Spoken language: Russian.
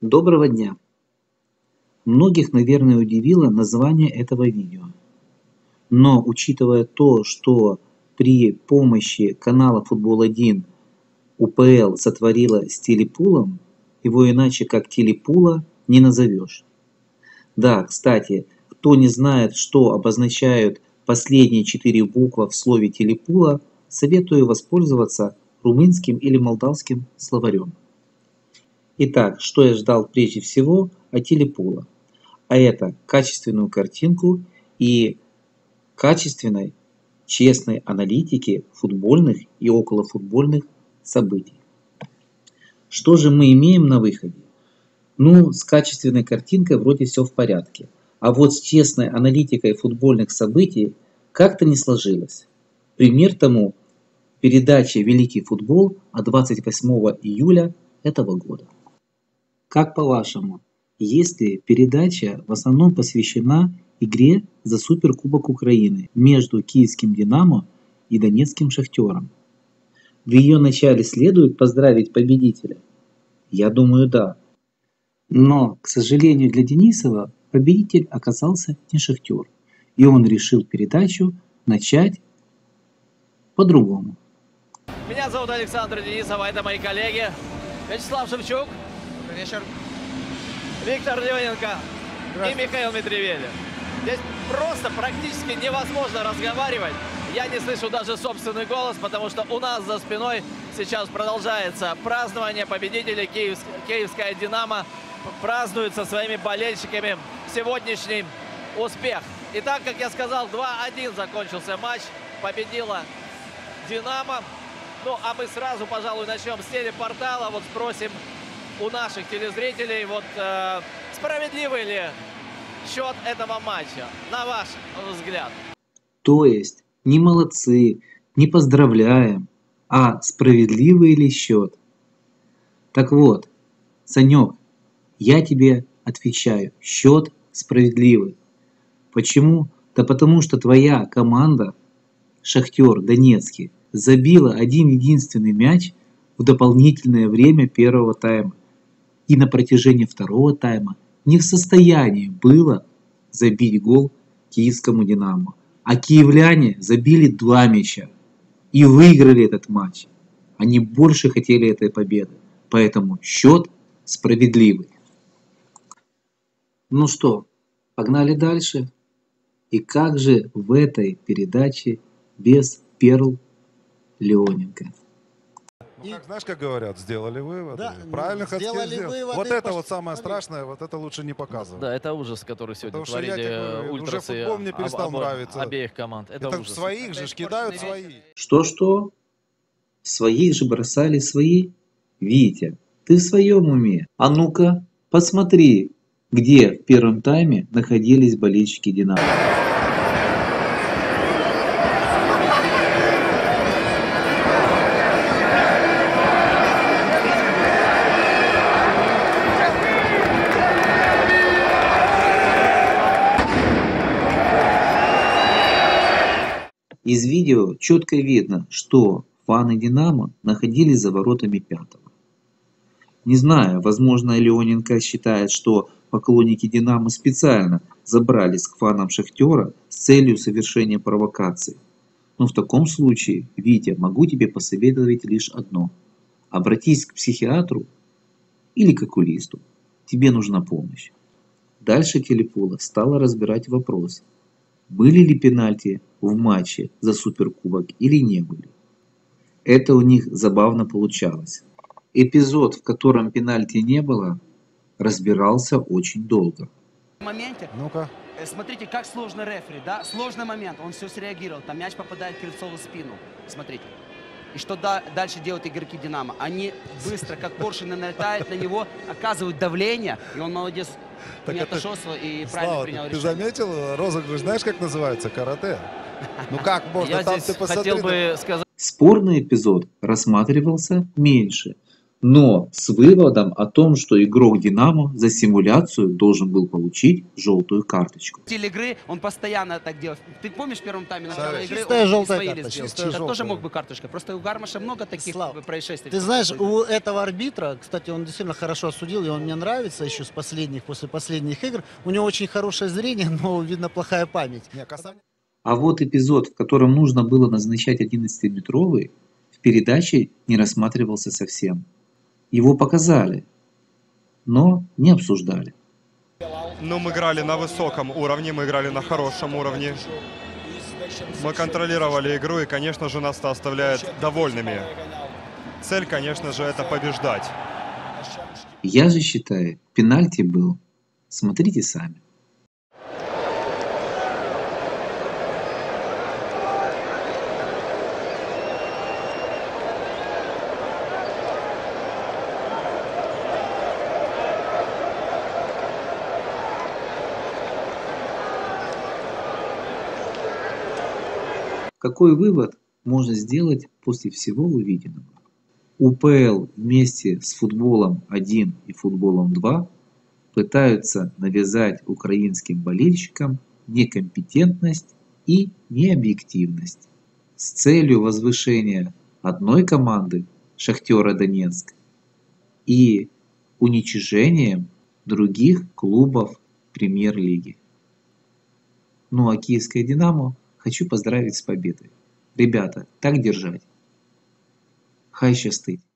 Доброго дня! Многих, наверное, удивило название этого видео. Но учитывая то, что при помощи канала Футбол-1 УПЛ сотворила с Телепулом, его иначе как Телепула не назовешь. Да, кстати, кто не знает, что обозначают последние 4 буквы в слове Телепула, советую воспользоваться румынским или молдавским словарем. Итак, что я ждал прежде всего от Телепула? А это качественную картинку и качественной, честной аналитики футбольных и околофутбольных событий. Что же мы имеем на выходе? Ну, с качественной картинкой вроде все в порядке. А вот с честной аналитикой футбольных событий как-то не сложилось. Пример тому – передача «Великий футбол» от 28 июля этого года. Как по-вашему, если передача в основном посвящена игре за Суперкубок Украины между Киевским «Динамо» и Донецким «Шахтером»? В ее начале следует поздравить победителя? Я думаю, да. Но, к сожалению для Денисова, победитель оказался не «Шахтер», и он решил передачу начать по-другому. Меня зовут Александр Денисов, а это мои коллеги Вячеслав Шевчук, вечер, Виктор Леоненко и Михаил Митревелев. Здесь просто практически невозможно разговаривать. Я не слышу даже собственный голос, потому что у нас за спиной сейчас продолжается празднование. Победителей Киевская «Динамо» празднует со своими болельщиками сегодняшний успех. Итак, как я сказал, 2-1 закончился матч. Победила «Динамо». Ну, а мы сразу, пожалуй, начнем с телепортала. Вот спросим у наших телезрителей, вот справедливый ли счет этого матча, на ваш взгляд? То есть не молодцы, не поздравляем, а справедливый ли счет? Так вот, Санек, я тебе отвечаю, счет справедливый. Почему? Да потому что твоя команда, Шахтер Донецкий, забила один единственный мяч в дополнительное время первого тайма. И на протяжении второго тайма не в состоянии было забить гол киевскому «Динамо». А киевляне забили 2 мяча и выиграли этот матч. Они больше хотели этой победы. Поэтому счет справедливый. Ну что, погнали дальше. И как же в этой передаче без перл Леоненко? Ну, как, знаешь, как говорят, сделали выводы. Да, правильно сделали выводы. Вот это вот самое страшное, вот это лучше не показывать. Да, это ужас, который сегодня Потому что я тебе творили говорю, уже ультрасы футбол мне перестал нравиться. обеих команд. Это ужас. Своих же кидают свои. Что? Своих же бросали свои? Витя, ты в своем уме? А ну-ка, посмотри, где в первом тайме находились болельщики «Динамо». Из видео четко видно, что фаны «Динамо» находились за воротами пятого. Не знаю, возможно, Леоненко считает, что поклонники «Динамо» специально забрались к фанам «Шахтера» с целью совершения провокации. Но в таком случае, Витя, могу тебе посоветовать лишь одно. Обратись к психиатру или к окулисту. Тебе нужна помощь. Дальше Телепула стала разбирать вопрос. Были ли пенальти в матче за Суперкубок или не были. Это у них забавно получалось. Эпизод, в котором пенальти не было, разбирался очень долго. В моменте, Ну-ка. смотрите, как сложно рефери, да? Сложный момент, он все среагировал. Там мяч попадает Кривцову в спину. Смотрите. И что дальше делают игроки «Динамо»? Они быстро, как поршень, налетают на него, оказывают давление, и он молодец, не отошелся и правильно принял решение. Ты заметил, розыгрыш, знаешь, как называется? Карате. Ну как можно, Я там здесь ты посмотри. хотел бы сказать... Спорный эпизод рассматривался меньше, но с выводом о том, что игрок «Динамо» за симуляцию должен был получить желтую карточку. В стиле игры он постоянно так делает. Ты помнишь в первом тайме начала игры? Чистая он желтая Исмаилис карточка, сделал. чистая Это тоже желтая. мог бы карточка. Просто у Гармаша много таких Слава, происшествий. Ты знаешь, у этого арбитра, кстати, он действительно хорошо судил, и он мне нравится еще после последних игр. У него очень хорошее зрение, но, видно, плохая память. А вот эпизод, в котором нужно было назначать 11-метровый, в передаче не рассматривался совсем. Его показали, но не обсуждали. Ну, мы играли на высоком уровне, мы играли на хорошем уровне. Мы контролировали игру, и, конечно же, нас это оставляет довольными. Цель, конечно же, это побеждать. Я же считаю, пенальти был. Смотрите сами. Какой вывод можно сделать после всего увиденного? УПЛ вместе с футболом 1 и футболом 2 пытаются навязать украинским болельщикам некомпетентность и необъективность с целью возвышения одной команды Шахтера Донецк и уничижением других клубов премьер-лиги. Ну а киевское «Динамо» хочу поздравить с победой. Ребята, так держать. Хай щастить.